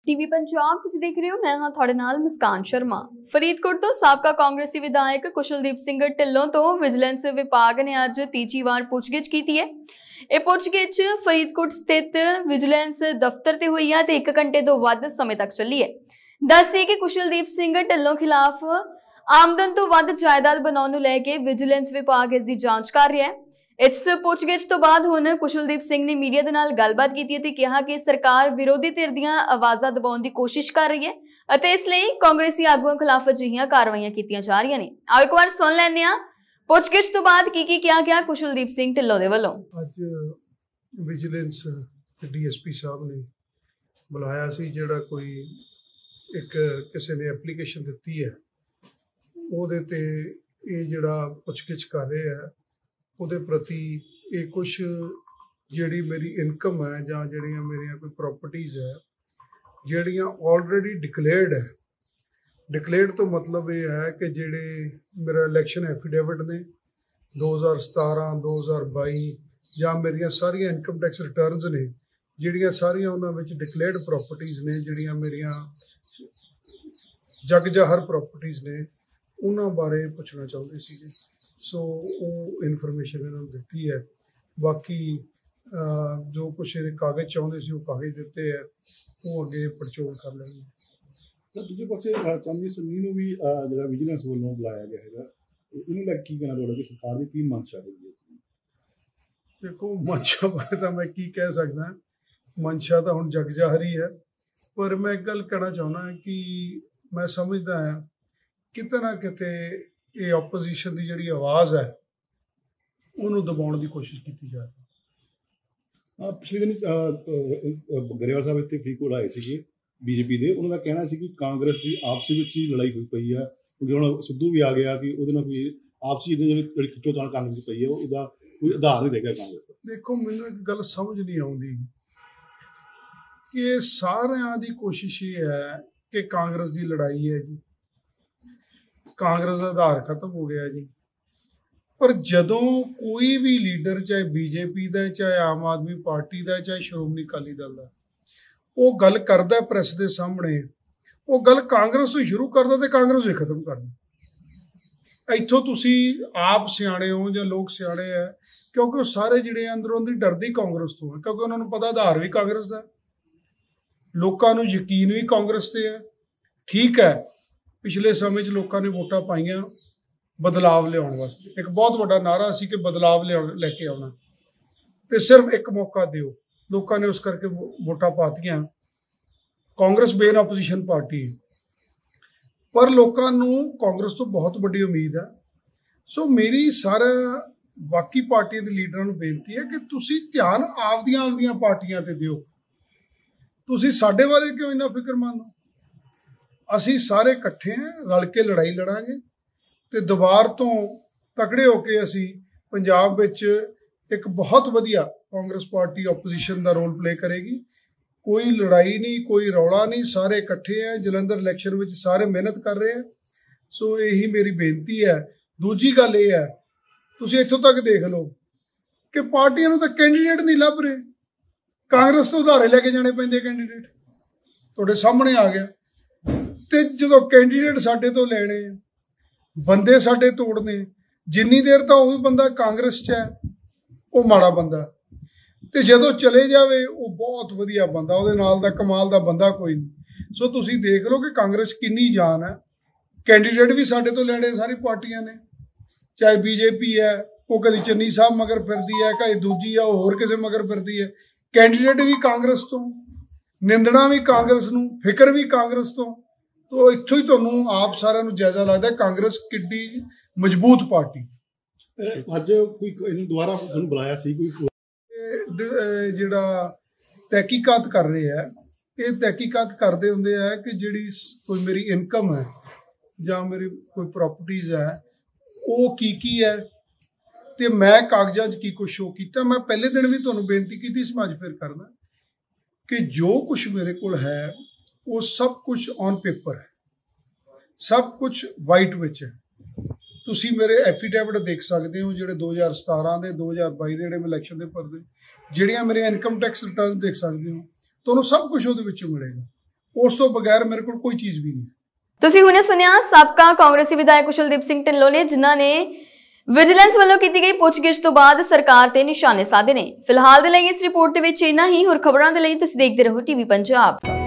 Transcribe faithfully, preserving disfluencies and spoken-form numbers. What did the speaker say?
TV Punjab तुसीं देख रहे हो। मैं हाँ तुहाडे नाल मुस्कान शर्मा। फरीदकोट तो साबका कांग्रेसी विधायक कुशलदीप सिंह ढिल्लों तो विजिलेंस विभाग ने अज तीजी वार पुछगिछ की है। यह पुछगिछ फरीदकोट स्थित विजिलेंस दफ्तर ते हुई है ते एक घंटे तो वध समय तक चली है। दस दी कि कुशलदीप सिंह ढिल्लों खिलाफ आमदन तो वध जायदाद बनाउण नूं लैके विजिलेंस विभाग इसकी जांच कर रहा है। इस पुछगिछ तो बाद हुण कुशलदीप सिंह ने मीडिया दे नाल गलबात कीती ते कहा कि सरकार विरोधी धिर दीआं आवाज़ां दबाउण दी कोशिश कर रही है अते इसलिए कांग्रेसी आगुआं खिलाफ अजिहियां कार्रवाइयां कीतियां जा रहीआं ने। आओ एक बार सुन लैंदे हां पुछगिछ तो बाद की की क्या क्या कुशलदीप सिंह ढिल्लों दे वल्लों। अज विजिलेंस डीएसपी साहब ने बुलाया सी, जिहड़ा कोई एक किसी ने एप्लीकेशन दित्ती है ਉਹਦੇ ਤੇ ਇਹ ਜਿਹੜਾ ਪੁੱਛਗਿੱਛ ਕਰ ਰਹੇ ਆ ਉਹਦੇ ਪ੍ਰਤੀ ਇਹ ਕੁਝ ਜਿਹੜੀ ਮੇਰੀ ਇਨਕਮ ਹੈ ਜਾਂ ਜਿਹੜੀਆਂ ਮੇਰੀਆਂ ਕੋਈ ਪ੍ਰਾਪਰਟੀਜ਼ ਹੈ ਜਿਹੜੀਆਂ ਆਲਰੇਡੀ ਡਿਕਲੇਅਰਡ ਹੈ। ਡਿਕਲੇਅਰਡ ਤੋਂ ਮਤਲਬ ਇਹ ਹੈ ਕਿ ਜਿਹੜੇ ਮੇਰਾ ਇਲੈਕਸ਼ਨ ਐਫੀਡੇਵਿਟ ਨੇ ਦੋ ਹਜ਼ਾਰ ਸਤਾਰਾਂ ਦੋ ਹਜ਼ਾਰ ਬਾਈ ਜਾਂ ਮੇਰੀਆਂ ਸਾਰੀਆਂ ਇਨਕਮ ਟੈਕਸ ਰਿਟਰਨਸ ਨੇ ਜਿਹੜੀਆਂ ਸਾਰੀਆਂ ਉਹਨਾਂ ਵਿੱਚ ਡਿਕਲੇਅਰਡ ਪ੍ਰਾਪਰਟੀਜ਼ ਨੇ, ਜਿਹੜੀਆਂ ਮੇਰੀਆਂ ਜਗ ਜਾਹਰ ਪ੍ਰਾਪਰਟੀਜ਼ ਨੇ ਉਹਨਾਂ ਬਾਰੇ ਪੁੱਛਣਾ ਚਾਹੁੰਦੇ ਸੀਗੇ। ਸੋ ਉਹ ਇਨਫੋਰਮੇਸ਼ਨ ਇਹਨਾਂ ਨੂੰ ਦਿੱਤੀ ਹੈ। ਬਾਕੀ ਜੋ ਕੁਛ ਇਹਦੇ ਕਾਗਜ਼ ਚਾਹੁੰਦੇ ਸੀ ਉਹ ਕਾਗਜ਼ ਦਿੱਤੇ ਹੈ, ਉਹ ਅੱਗੇ ਪੜਚੋਲ ਕਰ ਲੈਣਗੇ। ਤਾਂ ਦੂਜੇ ਪਾਸੇ ਚੰਨੀ ਸੰਨੀ ਨੂੰ ਵੀ ਜਿਹੜਾ ਵਿਜੀਲੈਂਸ ਵੱਲੋਂ ਬੁਲਾਇਆ ਗਿਆ ਹੈਗਾ, ਇਹਨੂੰ ਲੈ ਕੀ ਕਹਿਣਾ ਤੁਹਾਡਾ ਕਿ ਸਰਕਾਰ ਦੀ ਕੀ ਮਨਸ਼ਾ ਹੈਗੀ ਹੈ? ਦੇਖੋ, ਮਨਸ਼ਾ ਬਾਰੇ ਤਾਂ ਮੈਂ ਕੀ ਕਹਿ ਸਕਦਾ, ਮਨਸ਼ਾ ਤਾਂ ਹੁਣ ਜਗ ਜਾਹਰ ਹੀ ਹੈ। ਪਰ ਮੈਂ ਇੱਕ ਗੱਲ ਕਹਿਣਾ ਚਾਹੁੰਦਾ ਕਿ ਮੈਂ ਸਮਝਦਾ ਹਾਂ ਕਿਤੇ ਨਾ ਕਿਤੇ ਇਹ ਆਪੋਜੀਸ਼ਨ ਦੀ ਜਿਹੜੀ ਆਵਾਜ਼ ਹੈ ਉਹਨੂੰ ਦਬਾਉਣ ਦੀ ਕੋਸ਼ਿਸ਼ ਕੀਤੀ ਜਾ ਰਹੀ ਹੈ। ਪਿਛਲੇ ਦਿਨ ਗਰੇਵਾਲ ਸਾਹਿਬ ਇੱਥੇ ਫਰੀਦਕੋਟ ਆਏ ਸੀਗੇ ਬੀਜੇਪੀ ਦੇ, ਉਹਨਾਂ ਦਾ ਕਹਿਣਾ ਸੀ ਕਿ ਕਾਂਗਰਸ ਦੀ ਆਪਸੀ ਵਿੱਚ ਹੀ ਲੜਾਈ ਹੋਈ ਪਈ ਹੈ, ਕਿਉਂਕਿ ਹੁਣ ਸਿੱਧੂ ਵੀ ਆ ਗਿਆ ਕਿ ਉਹਦੇ ਨਾਲ ਕੋਈ ਆਪਸੀ ਜਿਹੜੀ ਖਿੱਚੋਤਾਣ ਕਾਂਗਰਸ ਦੀ ਪਈ ਹੈ ਉਹਦਾ ਕੋਈ ਆਧਾਰ ਨਹੀਂ ਰਹੇਗਾ ਕਾਂਗਰਸ ਦਾ। ਦੇਖੋ, ਮੈਨੂੰ ਇੱਕ ਗੱਲ ਸਮਝ ਨਹੀਂ ਆਉਂਦੀ ਕਿ ਸਾਰਿਆਂ ਦੀ ਕੋਸ਼ਿਸ਼ ਇਹ ਹੈ ਕਿ ਕਾਂਗਰਸ ਦੀ ਲੜਾਈ ਹੈ ਜੀ, ਕਾਂਗਰਸ ਦਾ ਆਧਾਰ ਖਤਮ ਹੋ ਗਿਆ ਜੀ। ਪਰ ਜਦੋਂ ਕੋਈ ਵੀ ਲੀਡਰ, ਚਾਹੇ ਬੀਜੇਪੀ ਦਾ, ਚਾਹੇ ਆਮ ਆਦਮੀ ਪਾਰਟੀ ਦਾ, ਚਾਹੇ ਸ਼੍ਰੋਮਣੀ ਅਕਾਲੀ ਦਲ ਦਾ, ਉਹ ਗੱਲ ਕਰਦਾ ਪ੍ਰੈਸ ਦੇ ਸਾਹਮਣੇ, ਉਹ ਗੱਲ ਕਾਂਗਰਸ ਤੋਂ ਸ਼ੁਰੂ ਕਰਦਾ ਤੇ ਕਾਂਗਰਸ ਹੀ ਖਤਮ ਕਰਦਾ। ਇੱਥੋਂ ਤੁਸੀਂ ਆਪ ਸਿਆਣੇ ਹੋ ਜਾਂ ਲੋਕ ਸਿਆਣੇ ਹੈ, ਕਿਉਂਕਿ ਉਹ ਸਾਰੇ ਜਿਹੜੇ ਅੰਦਰੋਂ ਅੰਦਰ ਡਰਦੇ ਕਾਂਗਰਸ ਤੋਂ ਹੈ, ਕਿਉਂਕਿ ਉਹਨਾਂ ਨੂੰ ਪਤਾ ਆਧਾਰ ਵੀ ਕਾਂਗਰਸ ਦਾ, ਲੋਕਾਂ ਨੂੰ ਯਕੀਨ ਵੀ ਕਾਂਗਰਸ ਤੇ ਹੈ। ਠੀਕ ਹੈ, ਪਿਛਲੇ ਸਮੇਂ 'ਚ ਲੋਕਾਂ ਨੇ ਵੋਟਾਂ ਪਾਈਆਂ ਬਦਲਾਵ ਲਿਆਉਣ ਵਾਸਤੇ, ਇੱਕ ਬਹੁਤ ਵੱਡਾ ਨਾਰਾ ਸੀ ਕਿ ਬਦਲਾਵ ਲਿਆਉਣ ਲੈ ਕੇ ਆਉਣਾ, ਤੇ ਸਿਰਫ ਇੱਕ ਮੌਕਾ ਦਿਓ। ਲੋਕਾਂ ਨੇ ਉਸ ਕਰਕੇ ਵੋਟਾਂ ਪਾਤੀਆਂ। ਕਾਂਗਰਸ ਬੇਨ ਆਪੋਜੀਸ਼ਨ ਪਾਰਟੀ, ਪਰ ਲੋਕਾਂ ਨੂੰ ਕਾਂਗਰਸ ਤੋਂ ਬਹੁਤ ਵੱਡੀ ਉਮੀਦ ਹੈ। ਸੋ ਮੇਰੀ ਸਾਰਾ ਬਾਕੀ ਪਾਰਟੀਆਂ ਦੇ ਲੀਡਰਾਂ ਨੂੰ ਬੇਨਤੀ ਹੈ ਕਿ ਤੁਸੀਂ ਧਿਆਨ ਆਪਦੀਆਂ ਆਪਦੀਆਂ ਪਾਰਟੀਆਂ ਤੇ ਦਿਓ। ਤੁਸੀਂ ਸਾਡੇ ਬਾਰੇ ਕਿਉਂ ਇੰਨਾ ਫਿਕਰਮੰਦ ਹੋ? ਅਸੀਂ ਸਾਰੇ ਇਕੱਠੇ ਹਾਂ, ਰਲ ਕੇ ਲੜਾਈ ਲੜਾਂਗੇ ਤੇ ਦੁਬਾਰ ਤੋਂ ਤਕੜੇ ਹੋ ਕੇ ਅਸੀਂ ਪੰਜਾਬ ਵਿੱਚ ਇੱਕ ਬਹੁਤ ਵਧੀਆ ਕਾਂਗਰਸ ਪਾਰਟੀ ਆਪੋਜੀਸ਼ਨ ਦਾ ਰੋਲ ਪਲੇ ਕਰੇਗੀ। ਕੋਈ ਲੜਾਈ ਨਹੀਂ, ਕੋਈ ਰੌਲਾ ਨਹੀਂ, ਸਾਰੇ ਇਕੱਠੇ ਹੈ। ਜਲੰਧਰ ਇਲੈਕਸ਼ਨ ਵਿੱਚ ਸਾਰੇ ਮਿਹਨਤ ਕਰ ਰਹੇ ਹੈ। ਸੋ ਇਹੀ ਮੇਰੀ ਬੇਨਤੀ ਹੈ। ਦੂਜੀ ਗੱਲ ਇਹ ਹੈ, ਤੁਸੀਂ ਇੱਥੋਂ ਤੱਕ ਦੇਖ ਲਓ ਕਿ ਪਾਰਟੀਆਂ ਨੂੰ ਤਾਂ ਕੈਂਡੀਡੇਟ ਨਹੀਂ ਲੱਭ ਰਹੇ, ਕਾਂਗਰਸ ਤੋਂ ਉਧਾਰੇ ਲੈ ਕੇ ਜਾਣੇ ਪੈਂਦੇ ਕੈਂਡੀਡੇਟ। ਤੁਹਾਡੇ ਸਾਹਮਣੇ ਆ ਗਿਆ। ਤੇ ਜਦੋਂ ਕੈਂਡੀਡੇਟ ਸਾਡੇ ਤੋਂ ਲੈਣੇ, ਬੰਦੇ ਸਾਡੇ ਤੋੜਨੇ, ਜਿੰਨੀ ਦੇਰ ਤਾਂ ਉਹ ਵੀ ਬੰਦਾ ਕਾਂਗਰਸ 'ਚ ਹੈ ਉਹ ਮਾੜਾ ਬੰਦਾ, ਤੇ ਜਦੋਂ ਚਲੇ ਜਾਵੇ ਉਹ ਬਹੁਤ ਵਧੀਆ ਬੰਦਾ, ਉਹਦੇ ਨਾਲ ਦਾ ਕਮਾਲ ਦਾ ਬੰਦਾ ਕੋਈ ਨਹੀਂ। ਸੋ ਤੁਸੀਂ ਦੇਖ ਲਓ ਕਿ ਕਾਂਗਰਸ ਕਿੰਨੀ ਜਾਨ ਹੈ। ਕੈਂਡੀਡੇਟ ਵੀ ਸਾਡੇ ਤੋਂ ਲੈਣੇ ਸਾਰੀ ਪਾਰਟੀਆਂ ਨੇ, ਚਾਹੇ ਬੀਜੇਪੀ ਹੈ ਉਹ ਕਦੀ ਚੰਨੀ ਸਾਹਿਬ ਮਗਰ ਫਿਰਦੀ ਹੈ, ਕਦੇ ਦੂਜੀ ਆ ਉਹ ਹੋਰ ਕਿਸੇ ਮਗਰ ਫਿਰਦੀ ਹੈ। ਕੈਂਡੀਡੇਟ ਵੀ ਕਾਂਗਰਸ ਤੋਂ, ਨਿੰਦਣਾ ਵੀ ਕਾਂਗਰਸ ਨੂੰ, ਫਿਕਰ ਵੀ ਕਾਂਗਰਸ ਤੋਂ। ਤੋ ਇੱਥੋਂ ਹੀ ਤੁਹਾਨੂੰ ਆਪ ਸਾਰਿਆਂ ਨੂੰ ਜਾਇਜ਼ਾ ਲੱਗਦਾ ਕਾਂਗਰਸ ਕਿੱਡੀ ਮਜ਼ਬੂਤ ਪਾਰਟੀ। ਅੱਜ ਕੋਈ ਇਹਨੂੰ ਦੁਬਾਰਾ ਤੁਹਾਨੂੰ ਬੁਲਾਇਆ ਸੀ ਕੋਈ ਜਿਹੜਾ ਤਹਿਕੀਕਾਤ ਕਰ ਰਹੇ ਹੈ, ਇਹ ਤਹਿਕੀਕਾਤ ਕਰਦੇ ਹੁੰਦੇ ਹੈ ਕਿ ਜਿਹੜੀ ਕੋਈ ਮੇਰੀ ਇਨਕਮ ਹੈ ਜਾਂ ਮੇਰੀ ਕੋਈ ਪ੍ਰਾਪਰਟੀਜ਼ ਹੈ ਉਹ ਕੀ ਕੀ ਹੈ ਤੇ ਮੈਂ ਕਾਗਜ਼ਾਂ 'ਚ ਕੀ ਕੁਛ ਸ਼ੋ ਕੀਤਾ। ਮੈਂ ਪਹਿਲੇ ਦਿਨ ਵੀ ਤੁਹਾਨੂੰ ਬੇਨਤੀ ਕੀਤੀ ਸੀ, ਮੈਂ ਅੱਜ ਫਿਰ ਕਰਦਾ ਕਿ ਜੋ ਕੁਛ ਮੇਰੇ ਕੋਲ ਹੈ ਉਹ ਸਭ ਕੁਛ ਔਨ ਪੇਪਰ ਹੈ, ਸਭ ਕੁਛ ਵਾਈਟ ਵਿੱਚ ਹੈ। ਤੁਸੀਂ ਮੇਰੇ ਐਫੀਡੇਵਿਟ ਦੇਖ ਸਕਦੇ ਹੋ, ਜਿਹੜੇ ਦੋ ਹਜ਼ਾਰ ਸਤਾਰਾਂ ਦੇ ਦੋ ਹਜ਼ਾਰ ਬਾਈ ਦੇ ਜਿਹੜੇ ਮੈਂ ਇਲੈਕਸ਼ਨ ਦੇ ਭਰਦੇ, ਜਿਹੜੀਆਂ ਮੇਰੀਆਂ ਇਨਕਮ ਟੈਕਸ ਰਿਟਰਨ ਦੇਖ ਸਕਦੇ ਹੋ, ਤੁਹਾਨੂੰ ਸਭ ਕੁਛ ਉਹਦੇ ਵਿੱਚ ਮਿਲੇਗਾ। ਉਸ ਤੋਂ ਬਗੈਰ ਮੇਰੇ ਕੋਲ ਕੋਈ ਚੀਜ਼ ਵੀ ਨਹੀਂ। ਤੁਸੀਂ ਹੁਣੇ ਸੁਣਿਆ ਸਾਬਕਾ ਕਾਂਗਰਸੀ ਵਿਧਾਇਕ ਕੁਸ਼ਲਦੀਪ ਸਿੰਘ ਢਿੱਲੋਂ ਨੇ, ਜਿਨ੍ਹਾਂ ਨੇ ਵਿਜੀਲੈਂਸ ਵੱਲੋਂ ਕੀਤੀ ਗਈ ਪੁੱਛਗਿੱਛ ਤੋਂ ਬਾਅਦ ਸਰਕਾਰ ਤੇ ਨਿਸ਼ਾਨੇ ਸਾਧੇ ਨੇ। ਫਿਲਹਾਲ ਦੇ ਲਈ ਇਸ ਰਿਪੋਰਟ ਦੇ ਵਿੱਚ ਇੰਨਾ ਹੀ। ਹੋਰ ਖਬਰਾਂ ਦੇ ਲਈ ਤੁਸੀਂ ਦੇਖਦੇ ਰਹੋ ਟੀਵੀ ਪੰਜਾਬ।